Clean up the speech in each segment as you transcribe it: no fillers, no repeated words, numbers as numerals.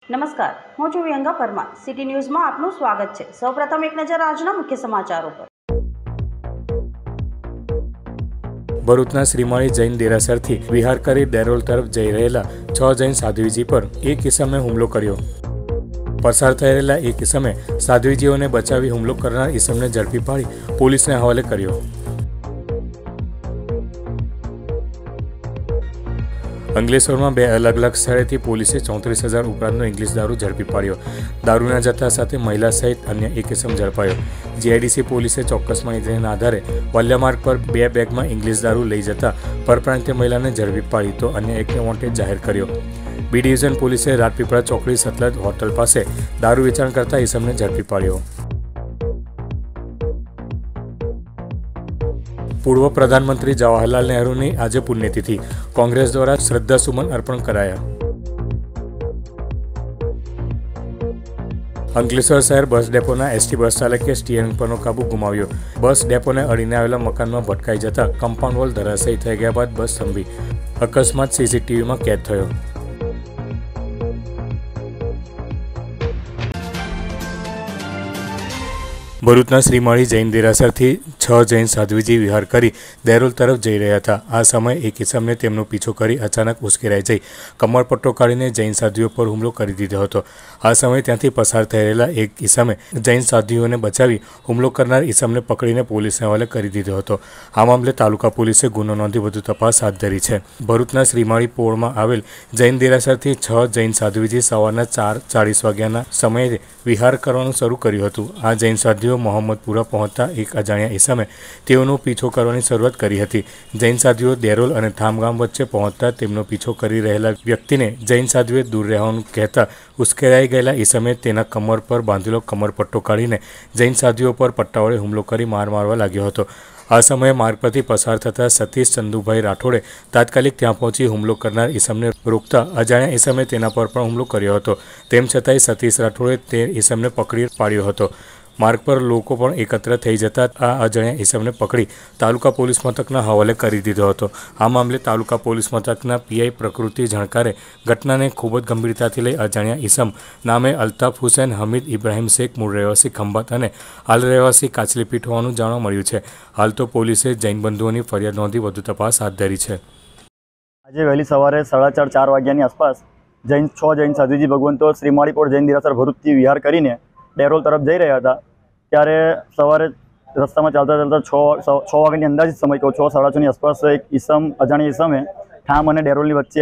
નમસ્કાર, હું છું વિહંગા પરમાર. સિટી ન્યૂઝમાં આપનું સ્વાગત છે. સૌપ્રથમ એક નજર આજના મુખ્ય સમાચારો પર. ભરૂચના શ્રીમાળી જૈન દેરાસરથી વિહાર કરી ડેરોલ તરફ જઈ રહેલા 6 જૈન સાધ્વીજી પર એક ઇસમે હુમલો કર્યો. પસાર થઈ રહેલા એક ઇસમે સાધ્વીજીઓને બચાવી હુમલો કરનાર ઇસમને ઝડપી પાડી પોલીસને હવાલે કર્યો. અંકલેશ્વરમાં 2 અલગ અલગ સ્થળેથી પોલીસે 34,000 ઉપરાંતનો ઇંગ્લિશ દારૂ ઝડપી પાડ્યો. દારૂના જથ્થા સાથે મહિલા સહિત અન્ય એક ઇસમ ઝડપાયો. જીઆઈડીસી પોલીસે ચોક્કસ માહિતીના આધારે વાલ્યા માર્ગ પર 2 બેગમાં ઇંગ્લિશ દારૂ લઈ જતા પરપ્રાંતીય મહિલાને ઝડપી પાડી તો અન્ય એકને વોન્ટેડ જાહેર કર્યો. બી ડિવિઝન પોલીસે રાજપીપળા ચોકડી સતલજ હોટલ પાસે દારૂ વેચાણ કરતા ઇસમને ઝડપી પાડ્યો. પૂર્વ પ્રધાનમંત્રી જવાહરલાલ નહેરુની આજે પુણ્યતિથિ. કોંગ્રેસ દ્વારા શ્રદ્ધાસુમન અર્પણ કરાયા. અંકલેશ્વર શહેર બસ ડેપોના એસટી બસ ચાલકે સ્ટીયરિંગ પરનો કાબુ ગુમાવ્યો. બસ ડેપોને અડીને આવેલા મકાનમાં ભટકાઈ જતા કમ્પાઉન્ડ વોલ ધરાશાયી થઈ ગયા બાદ બસ થંભી. અકસ્માત સીસીટીવીમાં કેદ થયો. ભરૂચના શ્રીમાળી જૈન દેરાસરથી 6 જૈન સાધ્વીજી વિહાર કરી ડેરોલ તરફ જઈ રહ્યા હતા. આ સમયે એક ઇસમને તેમનો પીછો કરી અચાનક ઉશ્કેરાઈ જઈ કમરપટ્ટો કાઢીને જૈન સાધ્વીઓ પર હુમલો કરી દીધો હતો. આ સમયે ત્યાંથી પસાર થઈ રહેલા એક ઇસમે જૈન સાધ્વીઓને બચાવી હુમલો કરનાર ઇસમને પકડીને પોલીસને હવાલે કરી દીધો હતો. આ મામલે તાલુકા પોલીસે ગુનો નોંધી વધુ તપાસ હાથ ધરી છે. ભરૂચના શ્રીમાળી પોળમાં આવેલ જૈન દેરાસરથી 6 જૈન સાધ્વીજી સવારના 4:40 વાગ્યાના સમયે વિહાર કરવાનું શરૂ કર્યું હતું. આ જૈન સાધ્વીઓ મોહમ્મદપુરા પહોંચતા એક અજાણ્યા ઇસમે તેઓનો પીછો કરવાની શરૂઆત કરી હતી. જૈન સાધ્વીઓ દેરોલ અને થામગામ વચ્ચે પહોંચતા તેમનો પીછો કરી રહેલા વ્યક્તિને જૈન સાધ્વીએ દૂર રહેવાનું કહેતા ઉશ્કેરાઈ ગયેલા ઇસમે તેના કમર પર બાંધેલો કમરપટ્ટો કાઢીને જૈન સાધ્વીઓ પર પટ્ટા વડે હુમલો કરી મારવા લાગ્યો હતો. આ સમયે માર્ગ પરથી પસાર થતા સતીશ ચંદુભાઈ રાઠોડે તાત્કાલિક ત્યાં પહોંચી હુમલો કરનાર ઇસમને રોકતા અજાણ્યા ઇસમે તેના પર પણ હુમલો કર્યો હતો. તેમ છતાંય સતીશ રાઠોડે તે ઇસમને પકડી પાડ્યો હતો. માર્ગ પર લોકો પણ એકત્ર થઈ જતા આ અજાણ્યા ઇસમને પકડી તાલુકા પોલીસ મથકના હવાલે કરી દીધો હતો. આ મામલે તાલુકા પોલીસ મથકના પીઆઈ પ્રકૃતિ જાણકારે ઘટનાને ખૂબ જ ગંભીરતાથી લઈ અજાણ્યા ઇસમ નામે અલ્તાફ હુસેન હમીદ ઇબ્રાહિમ શેખ મૂળ રહેવાસી ખંભાત અને હાલ રહેવાસી કાચલીપીઠ હોવાનું જાણવા મળ્યું છે. હાલ તો પોલીસે જૈન બંધુઓની ફરિયાદ નોંધી વધુ તપાસ હાથ ધરી છે. આજે વહેલી સવારે 4:30 વાગ્યાની આસપાસ 6 જૈન સાધ્વીજી ભગવંતો શ્રીમાળી પોળ જૈન દેરાસર ભરૂચથી વિહાર કરીને ડેરોલ તરફ જઈ રહ્યા હતા. ત્યારે સવારે રસ્તામાં ચાલતા 6 વાગ્યાની અંદાજિત સમય કહો 6:30ની આસપાસ એક અજાણી ઇસમે ઠામ અને ડેરોલની વચ્ચે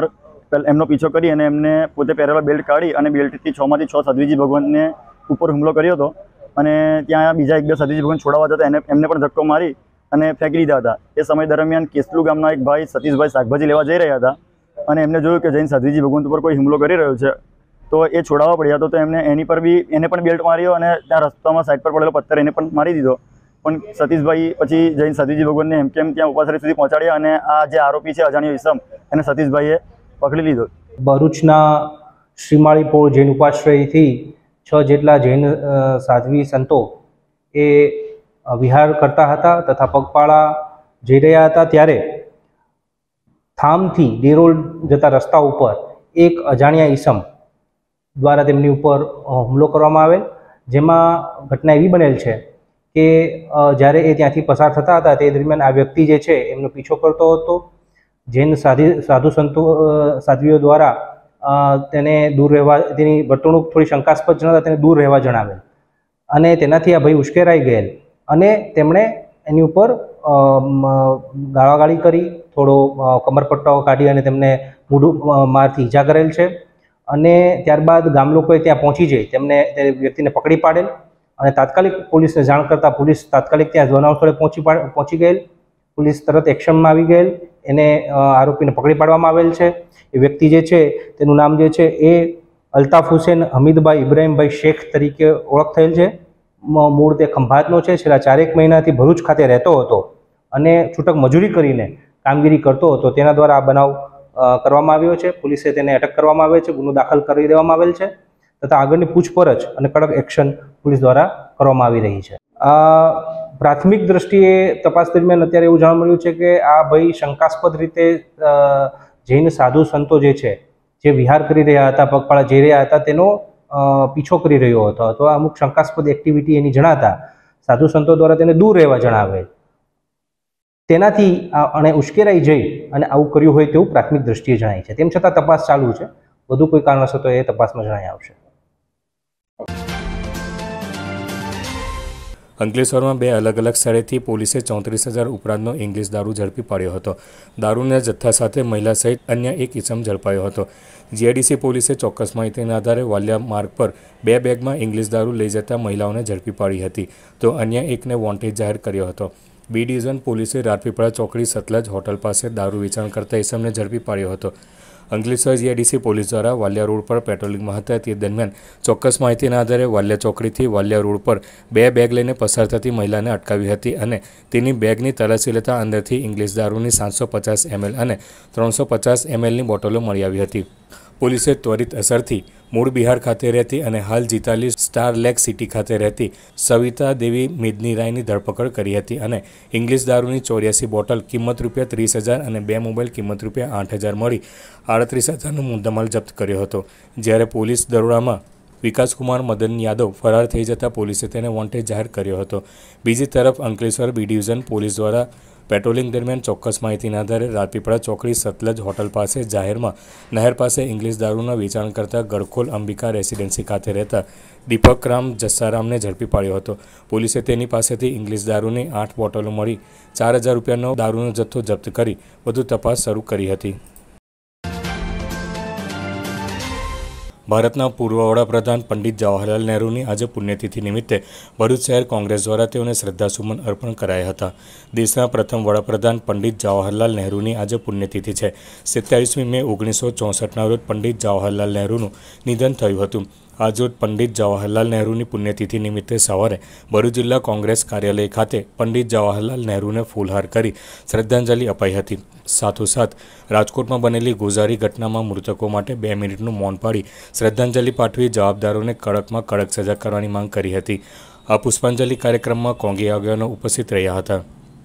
એમનો પીછો કરી અને એમને પોતે પહેરેલા બેલ્ટ કાઢી અને બેલ્ટથી 6માંથી 6 સાધ્વીજી ભગવંતને ઉપર હુમલો કર્યો હતો. અને ત્યાં બીજા 1-2 સાધ્વીજી ભગવંત છોડાવવા જતા એમને પણ ધક્કો મારી અને ફેંકી દીધા હતા. એ સમય દરમિયાન કેસલુ ગામના એક ભાઈ સતીશભાઈ શાકભાજી લેવા જઈ રહ્યા હતા અને એમને જોયું કે જૈન સાધ્વીજી ભગવંત ઉપર કોઈ હુમલો કરી રહ્યો છે તો એ છોડાવવા પડ્યા હતો. તો એને પણ બેલ્ટ માર્યો અને ત્યાં રસ્તામાં સાઈડ પર પડેલો પથ્થર એને પણ મારી દીધો. પણ સતીશભાઈ પછી જૈન સાધ્વીજી ભગવંતને એમ કેમ ત્યાં ઉપાસરી સુધી પહોંચાડ્યા અને આ જે આરોપી છે અજાણ્યો ઇસમ એને સતીશભાઈએ પકડી લીધો. ભરૂચના શ્રીમાળી પોળ જૈન ઉપાશ્રયથી 6 જેટલા જૈન સાધ્વી સંતો એ વિહાર કરતા હતા તથા પગપાળા જઈ રહ્યા હતા. ત્યારે થામથી ડેરોલ જતા રસ્તા ઉપર એક અજાણ્યા ઇસમ દ્વારા તેમની ઉપર હુમલો કરવામાં આવેલ. જેમાં ઘટના એવી બનેલ છે કે જ્યારે એ ત્યાંથી પસાર થતા હતા તે દરમિયાન આ વ્યક્તિ જે છે એમનો પીછો કરતો હતો. જૈન સાધ્વીઓ દ્વારા તેને દૂર રહેવા, તેની વર્તણૂક થોડી શંકાસ્પદ જણાતા તેને દૂર રહેવા જણાવેલ અને તેનાથી આ ભાઈ ઉશ્કેરાઈ ગયેલ અને તેમણે એની ઉપર ગાળાગાળી કરી, થોડો કમરપટ્ટો કાઢી અને તેમને મૂઢું મારથી ઈજા કરેલ છે. અને ત્યારબાદ ગામ લોકોએ ત્યાં પહોંચી જઈ તે વ્યક્તિને પકડી પાડેલ અને તાત્કાલિક પોલીસને જાણ કરતાં પોલીસ તાત્કાલિક ત્યાં બનાવ સ્થળે પહોંચી ગયેલ. પોલીસ તરત એક્શનમાં આવી ગયેલ. એને આરોપીને પકડી પાડવામાં આવેલ છે. એ વ્યક્તિ જે છે તેનું નામ જે છે એ અલ્તાફ હુસેન હમીદભાઈ ઇબ્રાહિમભાઈ શેખ તરીકે ઓળખ થયેલ છે. મૂળ તે ખંભાતનો છે. છેલ્લા 4 મહિનાથી ભરૂચ ખાતે રહેતો હતો અને છૂટક મજૂરી કરીને કામગીરી કરતો હતો. તેના દ્વારા આ બનાવ કરવામાં આવ્યો છે. પોલીસે તેને અટક કરવામાં આવે છે, ગુનો દાખલ કરી દેવામાં આવેલ છે તથા આગળની પૂછપરછ અને કડક એક્શન પોલીસ દ્વારા કરવામાં આવી રહી છે. પ્રાથમિક દ્રષ્ટિએ તપાસ દરમિયાન અત્યારે એવું જાણવા મળ્યું છે કે આ ભાઈ શંકાસ્પદ રીતે જૈન સાધુ સંતો જે છે જે વિહાર કરી રહ્યા હતા, પગપાળા જઈ રહ્યા હતા, તેનો પીછો કરી રહ્યો હતો અથવા અમુક શંકાસ્પદ એક્ટિવિટી એની જણાતા સાધુ સંતો દ્વારા તેને દૂર રહેવા જણાવે. તેનાથી અને ઉશ્કેરાઈ જઈ અને આવું કર્યું હોય તેવું પ્રાથમિક દ્રષ્ટિએ જણાય છે. તેમ છતાં તપાસ ચાલુ છે. વધુ કોઈ કારણોસર તો એ તપાસમાં જણાઈ આવશે. અંકલેશ્વરમાં 2 અલગ અલગ સ્થળેથી પોલીસે 34,000 ઉપરાંતનો ઇંગ્લિશ દારૂ ઝડપી પાડ્યો હતો. દારૂના જથ્થા સાથે મહિલા સહિત અન્ય એક ઇસમ ઝડપાયો હતો. જીઆઈડીસી પોલીસે ચોક્કસ માહિતીના આધારે વાલિયા માર્ગ પર 2 બેગમાં ઇંગ્લિશ દારૂ લઈ જતા મહિલાઓને ઝડપી પાડી હતી, તો અન્ય એકને વોન્ટેડ જાહેર કર્યો હતો. બી ડિવિઝન પોલીસે રાજપીપળા ચોકડી સતલજ હોટલ પાસે દારૂ વેચાણ કરતા ઇસમને ઝડપી પાડ્યો હતો. અંકલેશ્વર જીઆઈડીસી પોલીસ દ્વારા વાલિયા રોડ પર પેટ્રોલિંગમાં હતા તે દરમિયાન ચોક્કસ માહિતીના આધારે વાલિયા ચોકડીથી વાલિયા રોડ પર 2 બેગ લઈને પસાર થતી મહિલાને અટકાવી હતી અને તેની બેગની તલાશી લેતા અંદરથી ઇંગ્લિશ દારૂની 750 ml અને 350 mlની બોટલો મળી આવી હતી. પોલીસે ત્વરિત અસરથી મૂળ બિહાર ખાતે રહેતી અને હાલ જીતાલી સ્ટાર લેક સિટી ખાતે રહેતી સવિતા દેવી મિદની રાયની ધરપકડ કરી હતી અને ઇંગ્લિશ દારૂની 84 બોટલ કિંમત ₹30,000 અને 2 મોબાઈલ કિંમત ₹8,000 મળી 38,000નો મુદ્દામાલ જપ્ત કર્યો હતો. જ્યારે પોલીસ દરોડામાં વિકાસકુમાર મદન યાદવ ફરાર થઈ જતા પોલીસે તેને વોન્ટેડ જાહેર કર્યો હતો. બીજી તરફ અંકલેશ્વર બી ડિવિઝન પોલીસ દ્વારા પેટ્રોલિંગ દરમિયાન ચોક્કસ માહિતીના આધારે રાજપીપળા ચોકડી સતલજ હોટલ પાસે જાહેરમાં નહેર પાસે ઇંગ્લિશ દારૂના વેચાણ કરતા ગડખોલ અંબિકા રેસિડેન્સી ખાતે રહેતા દીપકરામ જસ્સારામને ઝડપી પાડ્યો હતો. પોલીસે તેની પાસેથી ઇંગ્લિશ દારૂની 8 બોટલો મળી ₹4,000નો દારૂનો જથ્થો જપ્ત કરી વધુ તપાસ શરૂ કરી હતી. ભારતના પૂર્વ વડાપ્રધાન પંડિત જવાહરલાલ નહેરુની આજે પુણ્યતિથિ નિમિત્તે ભરૂચ શહેર કોંગ્રેસ દ્વારા તેઓને શ્રદ્ધાસુમન અર્પણ કરાયા હતા. દેશના પ્રથમ વડાપ્રધાન પંડિત જવાહરલાલ નહેરુની આજે પુણ્યતિથિ છે. 27મી મે 1964ના રોજ પંડિત જવાહરલાલ નહેરુનું નિધન થયું હતું. આજરોજ પંડિત જવાહરલાલ નહેરુની પુણ્યતિથિ નિમિત્તે સવારે ભરૂચ જિલ્લા કોંગ્રેસ કાર્યાલય ખાતે પંડિત જવાહરલાલ નહેરુને ફૂલહાર કરી શ્રદ્ધાંજલિ અપાઈ હતી. સાથોસાથ રાજકોટમાં બનેલી ગોઝારી ઘટનામાં મૃતકો માટે 2 મિનિટનું મૌન પાડી શ્રદ્ધાંજલિ પાઠવી જવાબદારોને કડકમાં કડક સજા કરવાની માંગ કરી હતી. આ પુષ્પાંજલિ કાર્યક્રમમાં કોંગી આગેવાનો ઉપસ્થિત રહ્યા હતા.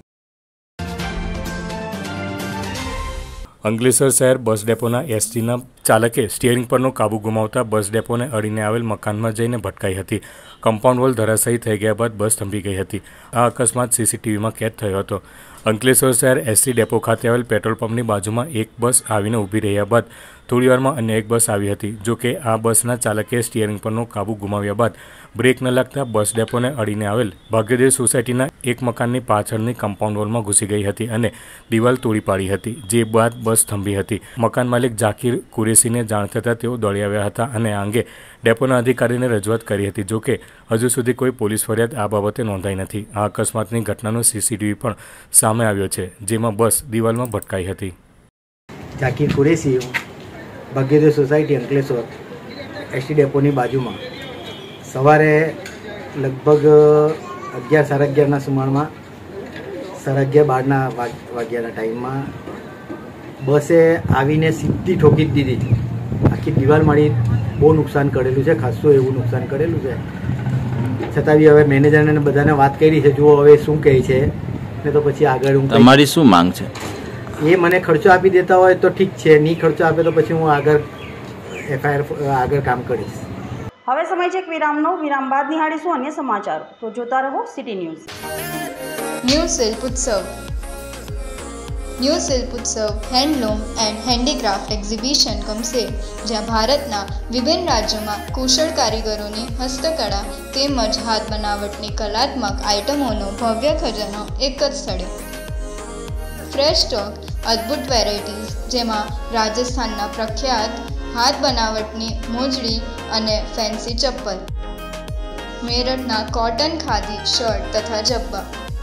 અંકલેશ્વર શહેર બસ ડેપોના એસટીના ચાલકે સ્ટીયરિંગ પરનો કાબુ ગુમાવતા બસ ડેપોને અડીને આવેલ મકાનમાં જઈને ભટકાઈ હતી. કમ્પાઉન્ડ વોલ ધરાશાયી થઈ ગયા બાદ બસ થંભી ગઈ હતી. આ અકસ્માત સીસીટીવીમાં કેદ થયો હતો. અંકલેશ્વર શહેર એસટી ડેપો ખાતે આવેલ પેટ્રોલ પંપની બાજુમાં એક બસ આવીને ઊભી રહ્યા બાદ થોડીવારમાં અન્ય એક બસ આવી હતી. જોકે આ બસના ચાલકે સ્ટીયરિંગ પરનો કાબુ ગુમાવ્યા બાદ બ્રેક ન લાગતા બસ ડેપોને અડીને આવેલ ભાગ્યદેવ સોસાયટીના એક મકાનની પાછળની કમ્પાઉન્ડ વોલમાં ઘૂસી ગઈ હતી અને દિવાલ તોડી પાડી હતી, જે બાદ બસ થંભી હતી. મકાન માલિક ઝાકીર કુરેશીને જાણ થતાં તેઓ દોડી આવ્યા હતા અને આ અંગે ડેપોના અધિકારીને રજૂઆત કરી હતી. જોકે હજુ સુધી કોઈ પોલીસ ફરિયાદ આ બાબતે નોંધાઈ નથી. આ અકસ્માતની ઘટનાનો સીસીટીવી પણ સામે આવ્યો છે, જેમાં બસ દિવાલમાં ભટકાઈ હતી. ઝાકીર કુરેશી, ભાગ્યદેવ સોસાયટી અંકલેશ્વર એસટી ડેપોની બાજુમાં સવારે લગભગ 11:30 સુમારમાં 11:30 વાગ્યાના ટાઈમમાં બસે આવીને સીધી ઠોકી જ દીધી. આખી દિવાલ મારી બહુ નુકસાન કરેલું છે, ખાસું એવું નુકસાન કરેલું છે. છતાં બી હવે મેનેજરને બધાને વાત કરી છે, જુઓ હવે શું કહે છે ને તો પછી આગળ હું. તમારી શું માંગ છે? એ મને ખર્ચો આપી દેતા હોય તો ઠીક છે, નહીં ખર્ચો આપે તો પછી હું આગળ FIR આગળ કામ કરીશ. હવે સમય છે એક વિરામનો. વિરામ બાદ નિહાળીશું અન્ય સમાચાર. તો જોતા રહો સિટી ન્યૂઝ. ન્યૂ શિલ્પ ઉત્સવ. New Shilp Utsav handloom and handicraft exhibition cum sale, જ્યાં ભારતના વિભિન્ન રાજ્યોમાં કુશળ કારીગરોની હસ્તકળા તેમજ હાથ બનાવટની કલાત્મક આઇટમોનો ભવ્ય ખજાનો એક જ સ્થળે. ફ્રેશ સ્ટોક, અદ્ભુત વેરાયટીઝ, જેમાં રાજસ્થાનના પ્રખ્યાત હાથ બનાવટની મોજડી અને ફેન્સી ચપ્પલ, મેરઠના કોટન ખાદી શર્ટ તથા જબ્બા,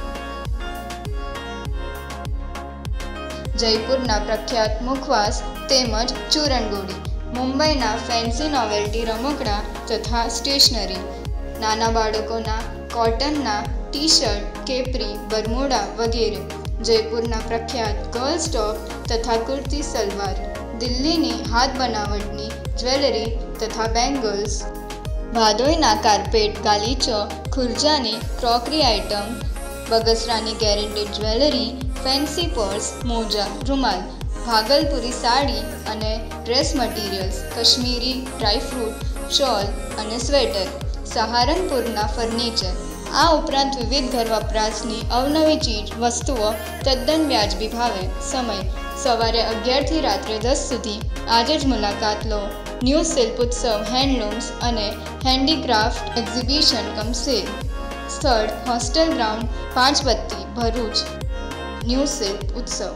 જયપુરના પ્રખ્યાત મુખવાસ તેમજ ચૂરણગોળી, મુંબઈના ફેન્સી નોવેલ્ટી રમકડા તથા સ્ટેશનરી, નાના બાળકોના કોટનના ટી શર્ટ, કેપરી, બરમુડા વગેરે, જયપુરના પ્રખ્યાત ગર્લ્સ ટોપ તથા કુર્તી સલવાર, દિલ્હીની હાથ બનાવટની જ્વેલરી તથા બેંગલ્સ, ભાદોઈના કાર્પેટ, ગાલીચો, ખુરજાની ક્રોકરી આઇટમ, બગસરાની ગેરેન્ટેડ જ્વેલરી, ફેન્સી પર્સ, મોજા, રૂમાલ, ભાગલપુરી સાડી અને dress materials, Kashmiri dry fruit, shawl અને સ્વેટર, સહારનપુરના ફર્નિચર, આ ઉપરાંત વિવિધ ઘર વપરાશની અવનવી ચીજ વસ્તુઓ તદ્દન વ્યાજબી ભાવે. સમય સવારે 11 થી રાત્રે 10 સુધી. આજે જ મુલાકાત લો. ન્યૂ શિલ્પોત્સવ હેન્ડલૂમ્સ અને હેન્ડીક્રાફ્ટ એક્ઝિબિશન કમ સેલ. સ્થળ હોસ્ટેલ ગ્રાઉન્ડ 5 બત્તી ભરૂચ. ન્યૂ શિલ્પ ઉત્સવ.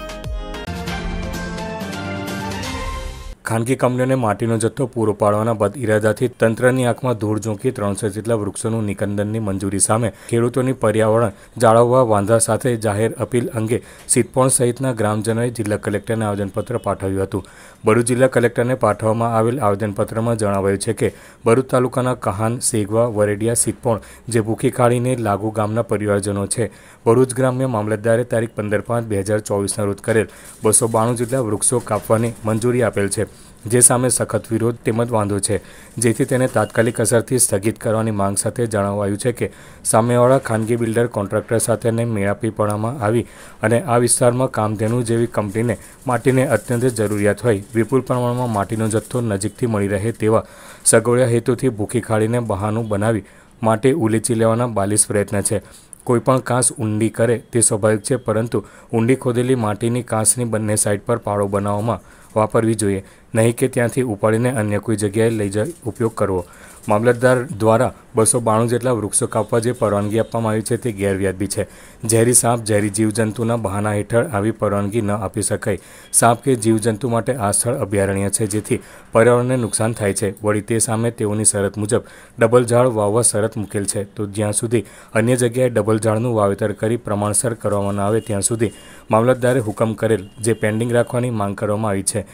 ખાનગી કંપનીઓને માટીનો જથ્થો પૂરો પાડવાના બદ ઇરાદાથી તંત્રની આંખમાં ધૂળ ઝોંકી 300 જેટલા વૃક્ષોનું નિકંદનની મંજૂરી સામે ખેડૂતોની પર્યાવરણ જાળવવા વાંધા સાથે જાહેર અપીલ અંગે સિદ્ધપોણ સહિતના ગ્રામજનોએ જિલ્લા કલેક્ટરને આવેદનપત્ર પાઠવ્યું હતું. ભરૂચ જિલ્લા કલેક્ટરને પાઠવવામાં આવેલ આવેદનપત્રમાં જણાવાયું છે કે ભરૂચ તાલુકાના કહાન, સેગવા, વરેડિયા, સિદ્ધપોણ જે ભૂખી ખાડીને લાગુ ગામના પરિવારજનો છે, ભરૂચ ગ્રામ્ય મામલતદારે તારીખ 15/5/2024ના રોજ કરેલ 292 જેટલા વૃક્ષો કાપવાની મંજૂરી આપેલ છે, જે સામે સખત વિરોધ તેમજ વાંધો છે, જેથી તેને તાત્કાલિક અસરથી સ્થગિત કરવાની માંગ સાથે જણાવાયું છે કે સામેવાળા ખાનગી બિલ્ડર કોન્ટ્રાક્ટર સાથેને મેળાપીપણામાં આવી અને આ વિસ્તારમાં કામધેનુ જેવી કંપનીને માટીને અત્યંત જરૂરિયાત હોય વિપુલ પ્રમાણમાં માટીનો જથ્થો નજીકથી મળી રહે તેવા સગવડિયા હેતુથી ભૂખી ખાડીને બહાનું બનાવી માટે ઉલેચી લેવાના બાલિશ પ્રયત્ન છે. કોઈપણ કાંસ ઊંડી કરે તે સ્વાભાવિક છે, પરંતુ ઊંડી ખોદેલી માટીની કાંસની બંને સાઈડ પર પાળો બનાવવામાં વાપરવી જોઈએ, નહીં કે ત્યાંથી ઉપાડીને અન્ય કોઈ જગ્યાએ લઈ જઈ ઉપયોગ કરવો. મામલતદાર દ્વારા 292 જેટલા વૃક્ષો કાપવા જે પરવાનગી આપવામાં આવી છે તે ગેરવ્યાજબી છે. ઝેરી સાપ, ઝેરી જીવજંતુના બહાના હેઠળ આવી પરવાનગી ન આપી શકાય. સાપ કે જીવજંતુ માટે આ સ્થળ અભયારણ્ય છે, જેથી પર્યાવરણને નુકસાન થાય છે. વળી તે સામે તેઓની શરત મુજબ ડબલ ઝાડ વાવવા શરત મૂકેલ છે, તો જ્યાં સુધી અન્ય જગ્યાએ ડબલ ઝાડનું વાવેતર કરી પ્રમાણસર કરવામાં ન આવે ત્યાં સુધી મામલતદારે હુકમ કરેલ જે પેન્ડિંગ રાખવાની માંગ કરવામાં આવી છે.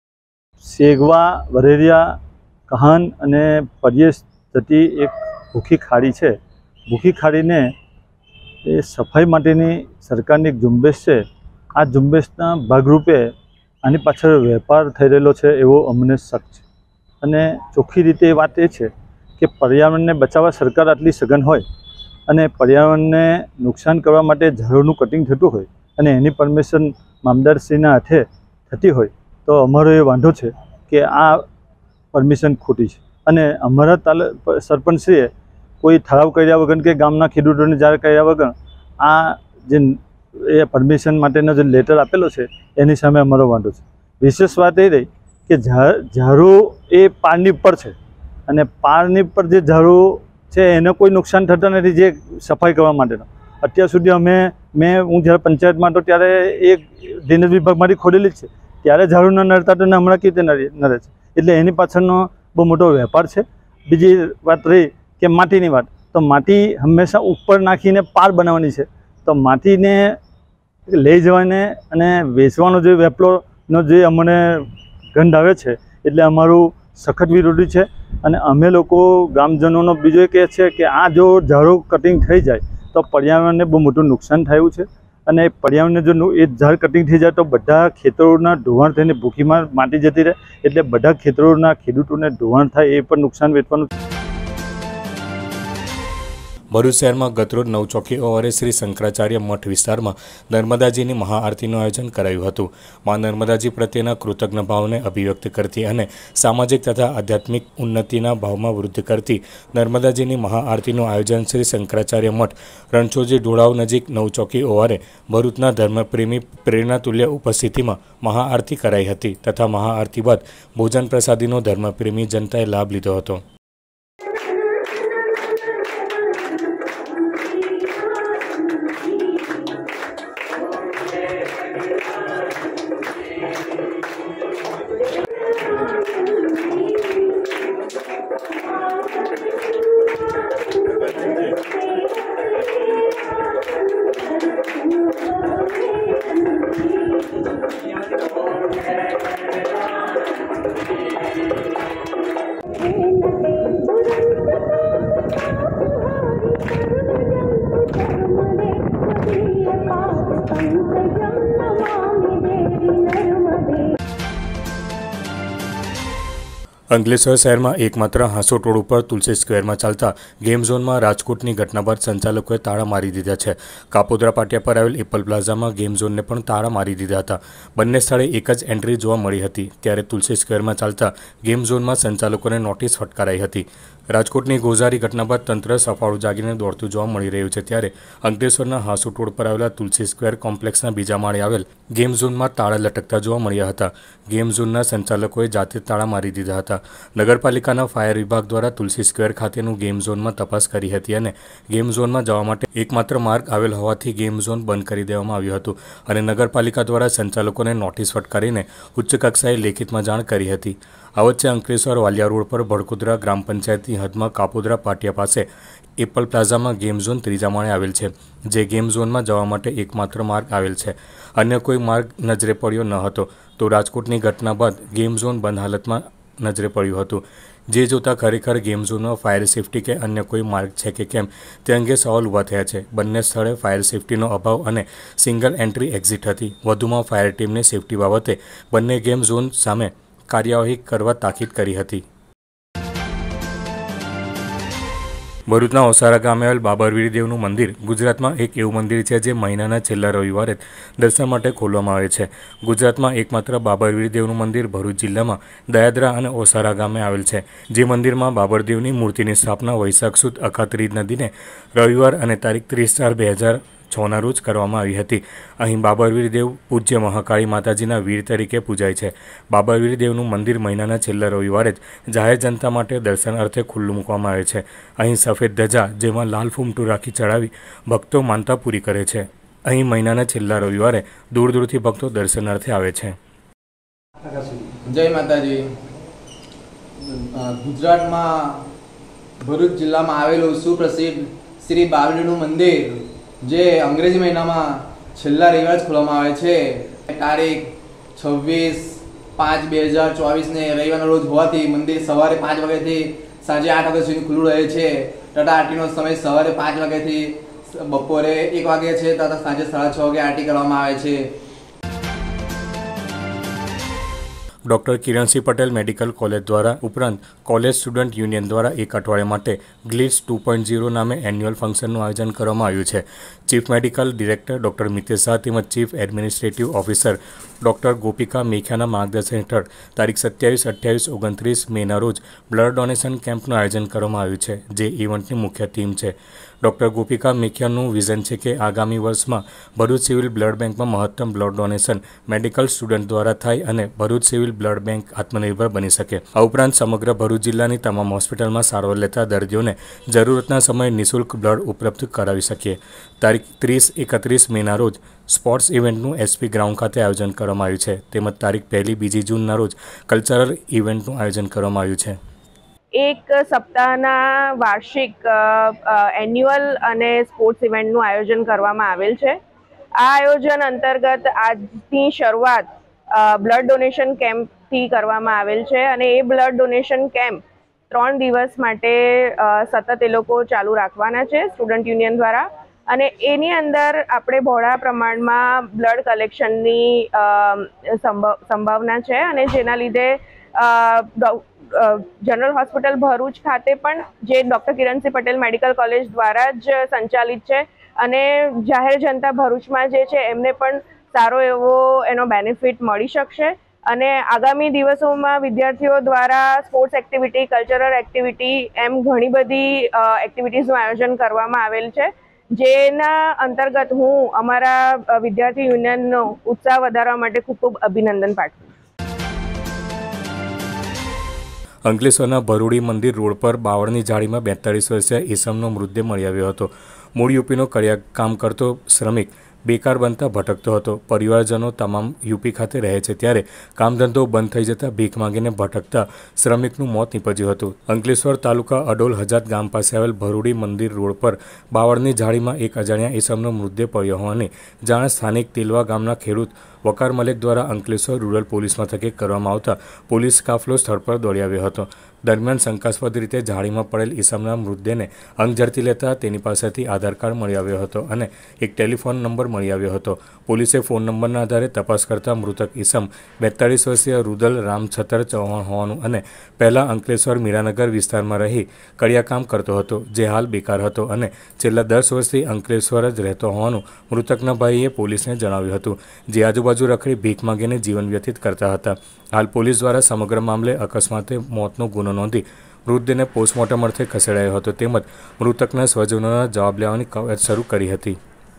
સેગવા, વરેરિયા, કહાન અને પરિયેશ જતી એક ભૂખી ખાડી છે. ભૂખી ખાડીને એ સફાઈ માટેની સરકારની એક ઝુંબેશ છે. આ ઝુંબેશના ભાગરૂપે આની પાછળ વેપાર થઈ રહેલો છે એવો અમને શક છે. અને ચોખ્ખી રીતે એ વાત એ છે કે પર્યાવરણને બચાવવા સરકાર આટલી સઘન હોય અને પર્યાવરણને નુકસાન કરવા માટે ઝાડોનું કટિંગ થતું હોય અને એની પરમિશન મામલતદારશ્રીના હાથે થતી હોય તો અમારો એ વાંધો છે કે આ પરમિશન ખોટી છે. અને અમારા સરપંચશ્રીએ કોઈ ઠરાવ કર્યા વગર કે ગામના ખેડૂતોને જાણ કર્યા વગર આ જે એ પરમિશન માટેનો જે લેટર આપેલો છે એની સામે અમારો વાંધો છે. વિશેષ વાત એ રહી કે ઝાડો એ પાળની ઉપર છે અને પાળની ઉપર જે ઝાડો છે એને કોઈ નુકસાન થતા નથી, જે સફાઈ કરવા માટેનો. અત્યાર સુધી હું જ્યારે પંચાયતમાં હતો ત્યારે એક ડ્રેનેજ વિભાગમાંથી ખોદેલી જ છે, ત્યારે ઝાડુ ન નડતા તો હમણાં કેવી રીતે નડે છે. એટલે એની પાછળનો બહુ મોટો વેપાર છે. બીજી વાત રહી કે માટીની વાત, તો માટી હંમેશા ઉપર નાખીને પાળ બનાવવાની છે, તો માટીને લઈ જવાને અને વેચવાનો જે વેપલોનો જે અમને ગંધ આવે છે એટલે અમારું સખત વિરોધી છે. અને અમે લોકો ગામજનોનો બીજો એ કહે છે કે આ જો ઝાડો કટિંગ થઈ જાય તો પર્યાવરણને બહુ મોટું નુકસાન થયું છે. અને પર્યાવરણને જો એ ઝાડ કટિંગ થઈ જાય તો બધા ખેતરોના ધોવાણ થઈને ભૂખીમાં માટી જતી રહે, એટલે બધા ખેતરોના ખેડૂતોને ધોવાણ થાય એ પણ નુકસાન વેઠવાનું. ભરૂચ શહેરમાં ગતરોજ નવચોકી ઓવરે શ્રી શંકરાચાર્ય મઠ વિસ્તારમાં નર્મદાજીની મહાઆરતીનું આયોજન કરાયું હતું. મા નર્મદાજી પ્રત્યેના કૃતજ્ઞ ભાવને અભિવ્યક્ત કરતી અને સામાજિક તથા આધ્યાત્મિક ઉન્નતિના ભાવમાં વૃદ્ધ કરતી નર્મદાજીની મહાઆરતીનું આયોજન શ્રી શંકરાચાર્ય મઠ રણછોડજી ઢોળાવ નજીક નવચોકી ઓવરે ભરૂચના ધર્મપ્રેમી પ્રેરણાતુલ્ય ઉપસ્થિતિમાં મહાઆરતી કરાઈ હતી તથા મહાઆરતી બાદ ભોજન પ્રસાદીનો ધર્મપ્રેમી જનતાએ લાભ લીધો હતો. અંકલેશ્વર શહેરમાં એકમાત્ર હાંસો ટોળ ઉપર તુલસી સ્ક્વેરમાં ચાલતા ગેમ ઝોનમાં રાજકોટની ઘટના બાદ સંચાલકોએ તાળા મારી દીધા છે. કાપોદ્રા પાટિયા પર આવેલ એપલ પ્લાઝામાં ગેમ ઝોનને પણ તાળા મારી દીધા હતા. બંને સ્થળે એક જ એન્ટ્રી જોવા મળી હતી. ત્યારે તુલસી સ્ક્વેરમાં ચાલતા ગેમ ઝોનમાં સંચાલકોને નોટિસ ફટકારાઈ હતી. રાજકોટની ગોઝારી ઘટના બાદ તંત્ર સફાળું જાગીને દોડતું જોવા મળી રહ્યું છે. ત્યારે અંકલેશ્વરના હાંસુ ટોળ પર આવેલા તુલસી સ્ક્વેર કોમ્પ્લેક્સના બીજા માળે આવેલ ગેમ ઝોનમાં તાળા લટકતા જોવા મળ્યા હતા. ગેમ ઝોનના સંચાલકોએ જાતે તાળા મારી દીધા હતા. નગરપાલિકાના ફાયર વિભાગ દ્વારા તુલસી સ્ક્વેર ખાતેનું ગેમ ઝોનમાં તપાસ કરી હતી અને ગેમ ઝોનમાં જવા માટે એકમાત્ર માર્ગ આવેલ હોવાથી ગેમ ઝોન બંધ કરી દેવામાં આવ્યું હતું અને નગરપાલિકા દ્વારા સંચાલકોને નોટિસ ફટકારીને ઉચ્ચ કક્ષાએ લેખિતમાં જાણ કરી હતી. આ વચ્ચે અંકલેશ્વર વાલિયા રોડ પર ભડકોદરા ગ્રામ પંચાયતની હદમાં કાપોદ્રા પાટિયા પાસે એપલ પ્લાઝામાં ગેમ ઝોન ત્રીજા માળે આવેલ છે. જે ગેમ ઝોનમાં જવા માટે એકમાત્ર માર્ગ આવેલ છે. અન્ય કોઈ માર્ગ નજરે પડ્યો ન હતો. તો રાજકોટની ઘટના બાદ ગેમ ઝોન બંધ હાલતમાં નજરે પડ્યું હતું. જે જોતા ખરેખર ગેમ ઝોનમાં ફાયર સેફટી કે અન્ય કોઈ માર્ગ છે કે કેમ તે અંગે સવાલ ઊભા થયા છે. બંને સ્થળે ફાયર સેફટીનો અભાવ અને સિંગલ એન્ટ્રી એક્ઝિટ હતી. વધુમાં ફાયર ટીમને સેફટી બાબતે બંને ગેમ ઝોન સામે કાર્યવાહી કરવા તાકીદ કરી હતી. ભરૂચના ઓસારા ગામે આવેલ બાબરવીર દેવનું મંદિર ગુજરાતમાં એક એવું મંદિર છે જે મહિનાના છેલ્લા રવિવારે દર્શન માટે ખોલવામાં આવે છે. ગુજરાતમાં એકમાત્ર બાબરવીર દેવનું મંદિર ભરૂચ જિલ્લામાં દયાદરા અને ઓસારા ગામે આવેલ છે. જે મંદિરમાં બાબરદેવની મૂર્તિની સ્થાપના વૈશાખ સુદ અખાત્રીજના દિને રવિવાર અને તારીખ 30/4/2006 રોજ કરવામાં આવી હતી. અહીં બાબરવીર દેવ પૂજ્ય મહાકાળી માતાજીના વીર તરીકે પૂજાય છે. બાબરવીર દેવનું મંદિર મહિનાના છેલ્લા રવિવારે જ જાહેર જનતા માટે દર્શન અર્થે ખુલ્લું મૂકવામાં આવે છે. અહીં સફેદ ધજા જેમાં લાલ ફૂમટું રાખી ચડાવી ભક્તો માનતા પૂરી કરે છે. અહીં મહિનાના છેલ્લા રવિવારે દૂર દૂરથી ભક્તો દર્શનાર્થે આવે છે. જય માતાજી. ગુજરાતમાં ભરૂચ જિલ્લામાં આવેલું સુપ્રસિદ્ધ શ્રી બાબરવીરનું મંદિર જે અંગ્રેજી મહિનામાં છેલ્લા રવિવારે જ ખોલવામાં આવે છે. તારીખ 26/5/2024 રવિવારના રોજ હોવાથી મંદિર સવારે 5 વાગ્યાથી સાંજે 8 વાગ્યા સુધી ખુલ્લું રહે છે. ટાટા આરતીનો સમય સવારે 5 વાગ્યાથી બપોરે 1 વાગે છે તથા સાંજે 6:30 વાગે આરતી કરવામાં આવે છે. Doctor Kiransinh Patel medical college દ્વારા ઉપરાંત કોલેજ સ્ટુડન્ટ યુનિયન દ્વારા એક અઠવાડિયા માટે ગ્લિટ્સ 2.0 નામે એન્યુઅલ ફંક્શનનું આયોજન કરવામાં આવ્યું છે. Chief medical director doctor Mitesh Shah તેમજ chief administrative officer doctor Gopika Mekhiyana માર્ગદર્શન હેઠળ તારીખ 27, 28, 29 મેના રોજ બ્લડ ડોનેશન કેમ્પનું આયોજન કરવામાં આવ્યું છે. જે ઇવેન્ટની મુખ્ય થીમ છે. ડૉક્ટર ગોપિકા મેખિયાનું વિઝન છે કે આગામી વર્ષમાં ભરૂચ સિવિલ બ્લડ બેંકમાં મહત્તમ બ્લડ ડોનેશન મેડિકલ સ્ટુડન્ટ દ્વારા થાય અને ભરૂચ સિવિલ બ્લડ બેંક આત્મનિર્ભર બની શકે. આ ઉપરાંત સમગ્ર ભરૂચ જિલ્લાની તમામ હોસ્પિટલમાં સારવાર લેતા દર્દીઓને જરૂરતના સમયે નિઃશુલ્ક બ્લડ ઉપલબ્ધ કરાવી શકીએ. તારીખ 30-31 મેના રોજ સ્પોર્ટ્સ ઇવેન્ટનું એસપી ગ્રાઉન્ડ ખાતે આયોજન કરવામાં આવ્યું છે. તેમજ તારીખ 1-2 જૂનના રોજ કલ્ચરલ ઇવેન્ટનું આયોજન કરવામાં આવ્યું છે. એક સપ્તાહના વાર્ષિક એન્યુઅલ અને સ્પોર્ટ્સ ઇવેન્ટનું આયોજન કરવામાં આવેલ છે. આ આયોજન અંતર્ગત આજની શરૂઆત બ્લડ ડોનેશન કેમ્પથી કરવામાં આવેલ છે અને એ બ્લડ ડોનેશન કેમ્પ 3 દિવસ માટે સતત એ લોકો ચાલુ રાખવાના છે સ્ટુડન્ટ યુનિયન દ્વારા. અને એની અંદર આપણે બહોળા પ્રમાણમાં બ્લડ કલેક્શનની સંભાવના છે અને જેના લીધે જનરલ હોસ્પિટલ ભરૂચ ખાતે પણ જે doctor Kiransinh Patel medical college દ્વારા જ સંચાલિત છે અને જાહેર જનતા ભરૂચમાં જે છે એમને પણ સારો એવો એનો બેનિફિટ મળી શકશે. અને આગામી દિવસોમાં વિદ્યાર્થીઓ દ્વારા સ્પોર્ટ્સ એક્ટિવિટી, કલ્ચરલ એક્ટિવિટી એમ ઘણી બધી એક્ટિવિટીઝનું આયોજન કરવામાં આવેલ છે. જેના અંતર્ગત હું અમારા વિદ્યાર્થી યુનિયનનો ઉત્સાહ વધારવા માટે ખૂબ ખૂબ અભિનંદન પાઠવું. અંકલેશ્વરના ભરૂડી મંદિર રોડ પર બાવળની ઝાડીમાં 42 વર્ષીય ઈસમનો મૃતદેહ મળી આવ્યો હતો. મૂળ યુપીનો કડિયા કામ કરતો શ્રમિક બેકાર બનતા ભટકતો હતો. પરિવારજનો તમામ યુપી ખાતે રહે છે ત્યારે કામ ધંધો બંધ થઈ જતાં ભીખ માંગીને ભટકતા શ્રમિકનું મોત નીપજ્યું હતું. અંકલેશ્વર તાલુકા અડોલ હજાત ગામ પાસે આવેલ ભરૂડી મંદિર રોડ પર બાવળની ઝાડીમાં એક અજાણ્યા ઈસમનો મૃતદેહ પડ્યો હોવાની જાણ સ્થાનિક તેલવા ગામના ખેડૂત વકાર મલેક દ્વારા અંકલેશ્વર રૂરલ પોલીસ મથકે કરવામાં આવતા પોલીસ કાફલો સ્થળ પર દોડી આવ્યો હતો. દરમિયાન શંકાસ્પદ રીતે જાળીમાં પડેલ ઈસમના મૃતદેહને અંગ ઝડપી લેતા તેની પાસેથી આધાર કાર્ડ મળી આવ્યો હતો અને એક ટેલિફોન નંબર મળી આવ્યો હતો. પોલીસે ફોન નંબરના આધારે તપાસ કરતા મૃતક ઈસમ 42 વર્ષીય રુદલ રામછતર ચૌહાણ હોવાનું અને પહેલા અંકલેશ્વર મીરાનગર વિસ્તારમાં રહી કડિયાકામ કરતો હતો, જે હાલ બેકાર હતો અને છેલ્લા 10 વર્ષથી અંકલેશ્વર જ રહેતો હોવાનું મૃતકના ભાઈએ પોલીસને જણાવ્યું હતું, જે આજુબાજુ રખડી ભીખ માંગીને જીવન વ્યતીત કરતા હતા. હાલ પોલીસ દ્વારા સમગ્ર મામલે અકસ્માતે મોતનો ગુનો નોંધી મૃતદેહને પોસ્ટમોર્ટમ અર્થે ખસેડાયો હતો તેમજ મૃતકના સ્વજનોના જવાબ લેવાની કવાયત શરૂ કરી હતી.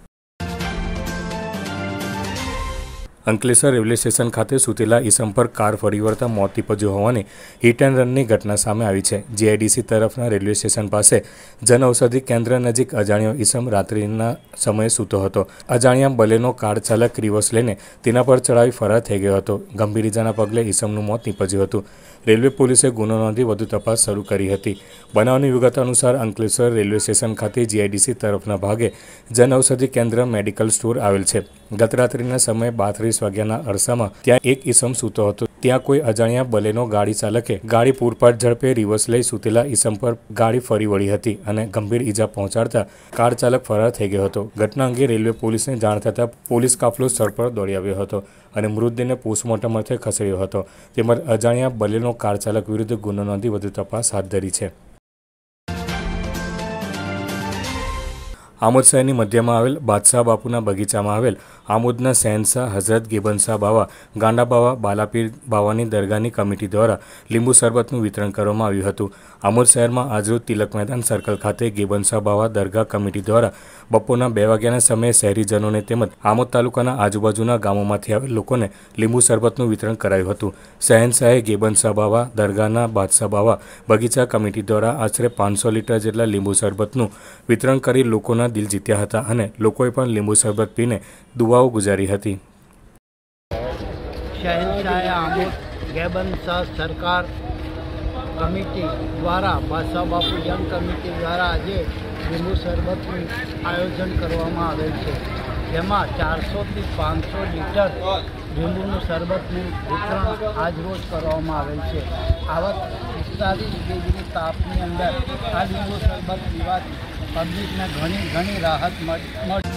અંકલેશ્વર રેલવે સ્ટેશન ખાતે સૂતેલા ઈસમ પર કાર ફરી વળતા મોત નીપજ્યું હોવાની હિટ એન્ડ રનની ઘટના સામે આવી છે. જીઆઈડીસી તરફના રેલવે સ્ટેશન પાસે જન ઔષધિ કેન્દ્ર નજીક અજાણ્યો ઈસમ રાત્રિના સમયે સૂતો હતો. અજાણ્યા બલેનો કાર ચાલક રિવર્સ લઈને તેના પર ચડાવી ફરાર થઈ ગયો હતો. ગંભીર ઇજાના પગલે ઈસમનું મોત નીપજ્યું હતું. રેલવે પોલીસે ગુનો નોંધી વધુ તપાસ શરૂ કરી હતી. બનાવની વિગત અનુસાર અંકલેશ્વર રેલવે સ્ટેશન ખાતે જીઆઈડીસી તરફના ભાગે જન ઔષધિ કેન્દ્ર મેડિકલ સ્ટોર આવેલ છે. ગત રાત્રિના સમયે 32 વાગ્યાના અરસામાં ત્યાં એક ઈસમ સૂતો હતો. ત્યાં કોઈ અજાણ્યા બલેનો ગાડી ચાલકે ગાડી પૂરપાટ ઝડપે રિવર્સ લઈ સૂતેલા ઈસમ પર ગાડી ફરી વળી હતી અને ગંભીર ઈજા પહોંચાડતા કાર ચાલક ફરાર થઈ ગયો હતો. ઘટના અંગે રેલવે પોલીસને જાણ થતાં પોલીસ કાફલો સ્થળ પર દોડી આવ્યો હતો અને મૃતદેહને પોસ્ટમોર્ટમ અર્થે ખસેડ્યો હતો તેમજ અજાણ્યા બલેનો કાર ચાલક વિરુદ્ધ ગુનો નોંધી વધુ તપાસ હાથ ધરી છે. આમોદ શહેરની મધ્યમાં આવેલ બાદશાહ બાપુના બગીચામાં આવેલ આમોદના શહેનશાહ હઝરત ગેબનશાહ બાવા ગાંડા બાવા બાલાપીર બાવાની દરગાહની કમિટી દ્વારા લીંબુ શરબતનું વિતરણ કરવામાં આવ્યું હતું. આમોદ શહેરમાં આજરોજ તિલક મેદાન સર્કલ ખાતે ગેબનશાહ બાવા દરગાહ કમિટી દ્વારા બપોરના 2 વાગ્યાના સમયે શહેરીજનોને તેમજ આમોદ તાલુકાના આજુબાજુના ગામોમાંથી આવેલ લોકોને લીંબુ શરબતનું વિતરણ કરાયું હતું. શહેનશાહે ગેબનશાહ બાવા દરગાહના બાદશાહ બાવા બગીચા કમિટી દ્વારા આશરે 500 લીટર જેટલા લીંબુ શરબતનું વિતરણ કરી લોકોના દિલ જીત્યા હતા અને લોકોએ પણ લીંબુ શરબત પીને દુઆઓ ગુજારી હતી. શહેનશાહ આમોદ ગેબનશાહ સરકાર કમિટી દ્વારા બાદશાહ બાપુ યંગ કમિટી દ્વારા આજે લીંબુ શરબતનું આયોજન કરવામાં આવેલ છે, જેમાં 400થી 500 લીટર લીંબુનું શરબતનું વિતરણ આજરોજ કરવામાં આવેલ છે. આવા 45 ડિગ્રી તાપની અંદર આ લીંબુ શરબત પીવાથી પબ્લિકને ઘણી રાહત મળી.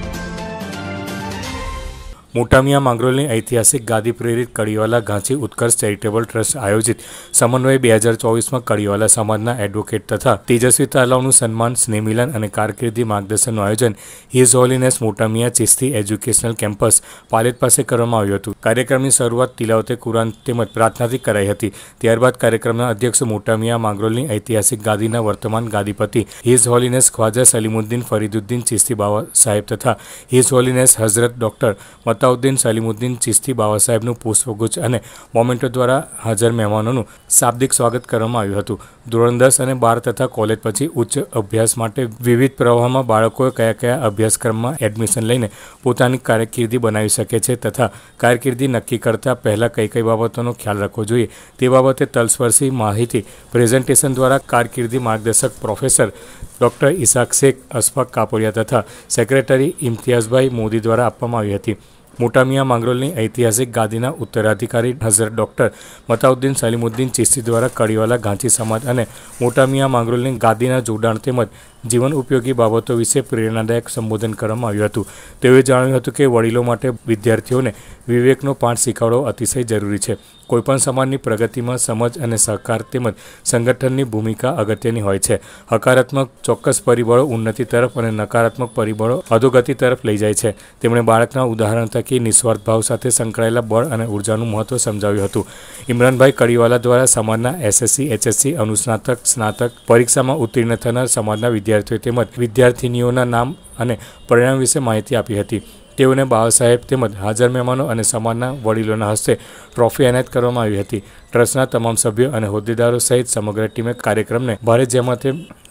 મોટામિયા માંગરોળની ઐતિહાસિક ગાદી પ્રેરિત કડીવાલા ઘાંચી ઉત્કર્ષ ચેરિટેબલ ટ્રસ્ટ આયોજિત સમન્વય 2024માં કડીવાલા સમાજના એડવોકેટ તથા તેજસ્વી તાલાવનું સન્માન, સ્નેહમિલન અને કારકિર્દી માર્ગદર્શનનું આયોજન his holiness Motamiya Chishti educational campus પાલેટ પાસે કરવામાં આવ્યું હતું. કાર્યક્રમની શરૂઆત તિલાવતે કુરાન તેમજ પ્રાર્થનાથી કરાઈ હતી. ત્યારબાદ કાર્યક્રમના અધ્યક્ષ મોટામિયા માંગરોળની ઐતિહાસિક ગાદીના વર્તમાન ગાદીપતિ હિઝ હોલીનેસ ખ્વાજા સલીમુદ્દીન ફરીદુદ્દીન ચિશ્તી બાવા સાહેબ તથા his holiness Hazrat doctor Mataauddin Salimuddin Chishti Bawa સાહેબનું પુષ્પગુચ્છ અને મોમેન્ટો દ્વારા હાજર મહેમાનોનું શાબ્દિક સ્વાગત કરવામાં આવ્યું હતું. ધોરણ 10 અને 12 તથા કોલેજ પછી ઉચ્ચ અભ્યાસ માટે વિવિધ પ્રવાહમાં બાળકોએ કયા અભ્યાસક્રમમાં એડમિશન લઈને પોતાની કારકિર્દી બનાવી શકે છે તથા કારકિર્દી નક્કી કરતાં પહેલાં કઈ બાબતોનો ખ્યાલ રાખવો જોઈએ તે બાબતે તલસ્પર્શી માહિતી પ્રેઝન્ટેશન દ્વારા કારકિર્દી માર્ગદર્શક પ્રોફેસર ડૉક્ટર ઇસાક શેખ અશફાક કાપડિયા તથા સેક્રેટરી ઇમ્તિયાઝભાઈ મોદી દ્વારા આપવામાં આવી હતી. મોટામિયા માંગરોળની ઐતિહાસિક ગાદીના ઉત્તરાધિકારી હઝરત ડૉક્ટર મતાઉદ્દીન સલીમુદ્દીન ચિશ્તી દ્વારા કડીવાલા ઘાંચી સમાજ અને મોટામિયા માંગરોળની ગાદીના જોડાણ તેમજ જીવન ઉપયોગી બાબતો વિશે પ્રેરણાદાયક સંબોધન કરવામાં આવ્યું હતું. તેઓએ જણાવ્યું હતું કે વડીલો માટે વિદ્યાર્થીઓને વિવેકનો પાઠ શીખવવો અતિશય જરૂરી છે. કોઈપણ સમાજની પ્રગતિમાં સમજ અને સહકાર તેમજ સંગઠનની ભૂમિકા અગત્યની હોય છે. હકારાત્મક ચોક્કસ પરિબળો ઉન્નતિ તરફ અને નકારાત્મક પરિબળો અધોગતિ તરફ લઈ જાય છે. તેમણે બાળકના ઉદાહરણ થકી નિસ્વાર્થ ભાવ સાથે સંકળાયેલા બળ અને ઉર્જાનું મહત્વ સમજાવ્યું હતું. ઇમરાનભાઈ કડીવાલા દ્વારા સમાજના એસએસસી એચએસસી અનુસ્નાતક સ્નાતક પરીક્ષામાં ઉત્તીર્ણ થનાર સમાજના વિદ્યાર્થીઓ તેમજ વિદ્યાર્થિનીઓના નામ અને પરિણામ વિશે માહિતી આપી હતી. તેઓને બાવા સાહેબ તેમજ હાજર મહેમાનો અને સમાજના વડીલોના હસ્તે ટ્રોફી એનાયત કરવામાં આવી હતી. ટ્રસ્ટના તમામ સભ્યો અને હોદ્દેદારો સહિત સમગ્ર ટીમે કાર્યક્રમને ભારે જહેમતે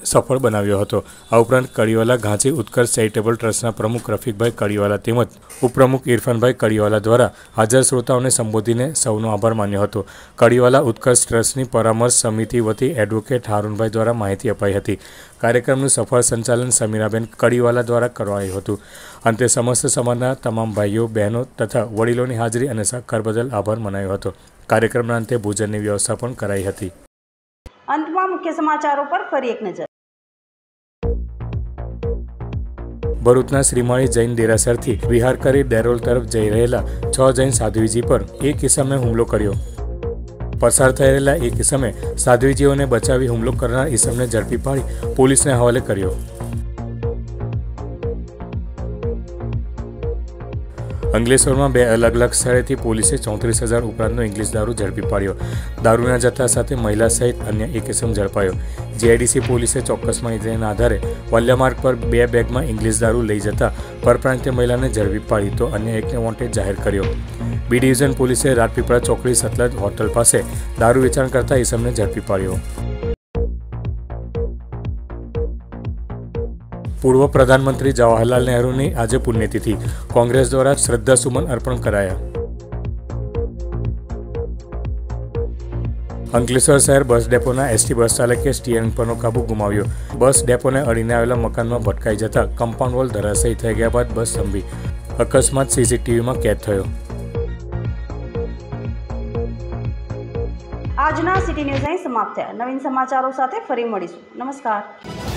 સફળ બનાવ્યો હતો। આ ઉપરાંત કડીવાલા ઘાંચી ઉત્કર્ષ ચેરિટેબલ ટ્રસ્ટના પ્રમુખ રફીકભાઈ કડીવાલા તેમજ ઉપપ્રમુખ ઇરફાનભાઈ કડીવાલા દ્વારા હાજર શ્રોતાઓને સંબોધીને સૌનો આભાર માન્યો હતો। કડીવાલા ઉત્કર્ષ ટ્રસ્ટની પરામર્શ સમિતિ વતી એડવોકેટ હારૂનભાઈ દ્વારા માહિતી અપાઈ હતી। કાર્યક્રમનું સફળ સંચાલન સમીરાબેન કડીવાલા દ્વારા કરાયું હતું। અંતે સમસ્ત સમાજના તમામ ભાઈઓ બહેનો તથા વડીલોની હાજરી અને સહકાર બદલ આભાર મનાયો હતો। કાર્યક્રમના અંતે ભોજનની વ્યવસ્થા પણ કરાઈ હતી। અંતમાં મુખ્ય સમાચારો પર ફરી એક નજર। ભરૂચના શ્રીમાળી જૈન દેરાસરથી વિહાર કરી ડેરોલ તરફ જઈ રહેલા 6 જૈન સાધ્વીજી પર એક ઇસમે હુમલો કર્યો। પસાર થઈ રહેલા એક ઇસમે સાધ્વીજીઓને બચાવી હુમલો કરનાર ઇસમને ઝડપી પાડી પોલીસને હવાલે કર્યો। અંકલેશ્વરમાં 2 અલગ અલગ સ્થળેથી પોલીસે 34,000 ઉપરાંતનો ઇંગ્લિશ દારૂ ઝડપી પાડ્યો। દારૂના જથ્થા સાથે મહિલા સહિત અન્ય એક ઇસમ ઝડપાયો। જીઆઈડીસી પોલીસે ચોક્કસ માહિતીના આધારે વલ્યા માર્ગ પર 2 બેગમાં ઇંગ્લિશ દારૂ લઈ જતા પરપ્રાંતીય મહિલાને ઝડપી પાડી તો અન્ય એકને વોન્ટેડ જાહેર કર્યો। બી ડિવિઝન પોલીસે રાજપીપળા ચોકડી સતલજ હોટલ પાસે દારૂ વેચાણ કરતા ઇસમને ઝડપી પાડ્યો। પૂર્વ પ્રધાનમંત્રી જવાહરલાલ નહેરુની આજે પુણ્યતિથિ, કોંગ્રેસ દ્વારા શ્રદ્ધાસુમન અર્પણ કરાયા। અંકલેશ્વર શહેર બસ ડેપોના એસટી બસ ચાલકે સ્ટીયરિંગ પરનો કાબુ ગુમાવ્યો। બસ ડેપોને અડીને આવેલા મકાનમાં ભટકાઈ જતા કમ્પાઉન્ડ વોલ ધરાશાયી થઈ ગયા બાદ બસ થંભી। અકસ્માત સીસીટીવીમાં કેદ થયો। આજના સિટી ન્યૂઝ અહીં સમાપ્ત થયા। નવીન સમાચારો સાથે ફરી મળીશું। નમસ્કાર।